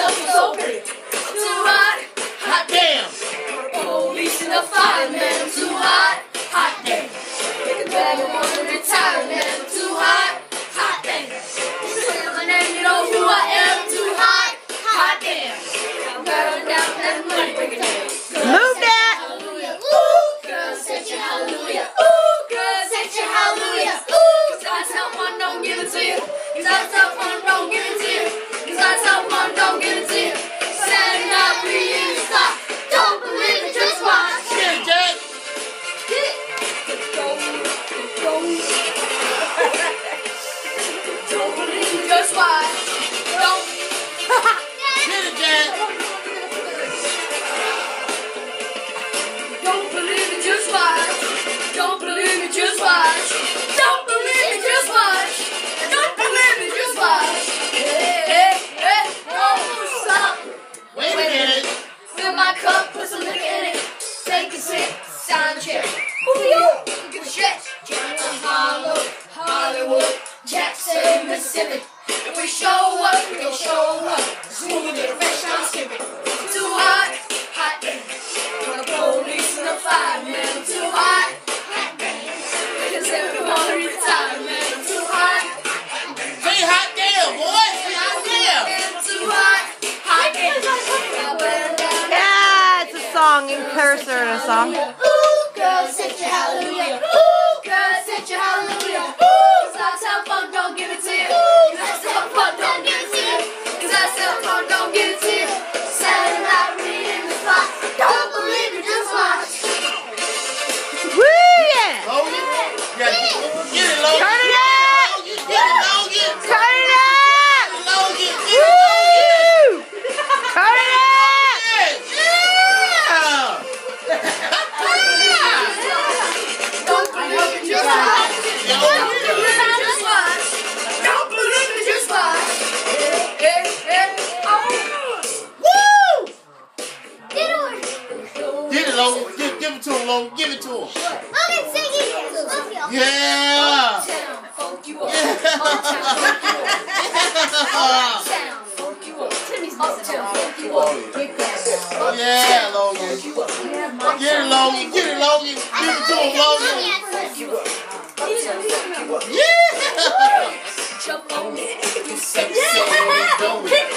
myself so pretty. Too hot, hot damn. Police and the fireman, too hot, hot damn. Make a bag of one retirement, too hot, hot damn. Say my name, you know who I am, too hot, hot damn. I'm going down that money, bring it down. Move that. Hallelujah, ooh, girl, set your hallelujah, ooh, girl, set your hallelujah, ooh. Cause I someone don't give it to you. Cause I someone don't give it to you. Cause I someone don't give it to you. Saturday night we in the spot. Don't believe it, just watch. Get it, Jack. Get it. Don't believe it, just watch. Don't. Get it, Jack. Don't believe it, just watch. Don't believe it, just watch. Don't believe it, just watch. Don't believe it, just watch. Hey, hey, hey, oh, stop. Wait a minute. Fill my cup, put some liquor in it. Take a sip, sign a check. Who you? Give a stretch. Jack Hollywood, Jackson, Mississippi. If we show up, we gon' show up. Smooth to the restaurant, skip it. Too hot, hot damn. The police and the firemen, too hot, hot damn. Because everyone retirement, too hot. Say hot damn, boy. Say hot damn. Too hot, hot damn. Yeah, it's a song. You can curse or a song. Ooh, girl, set your hallelujah. Ooh, girl, set your hallelujah. Ooh, cause I sell fun, don't give it to you. Cause I sell fun, don't give it to you. Cause I sell fun, don't give it to you. Saturday night, we in the spot. Don't believe it, just watch. Woo, yeah. Logan. Yeah, get it, Logan. Turn it up. Get it, Logan. Turn it up. Logan. Woo. Turn it up. Yeah. Don't believe it, just watch. Don't believe it, just watch. Don't believe it, just watch. Hey, hey, oh. Woo! Get over. Get it, Logan. Give it to him, Logan. Give it to him. Logan, sing it. Yeah. Uptown, funk you up. Yeah. Uptown, funk you up. Uptown, funk you up. Get that. Yeah, Logan. Funk you up. Get it, Logan. Get it, Logan. Give it to him, Logan. Funk you up. Uptown, funk you up. Yeah. Jump on it. You say So,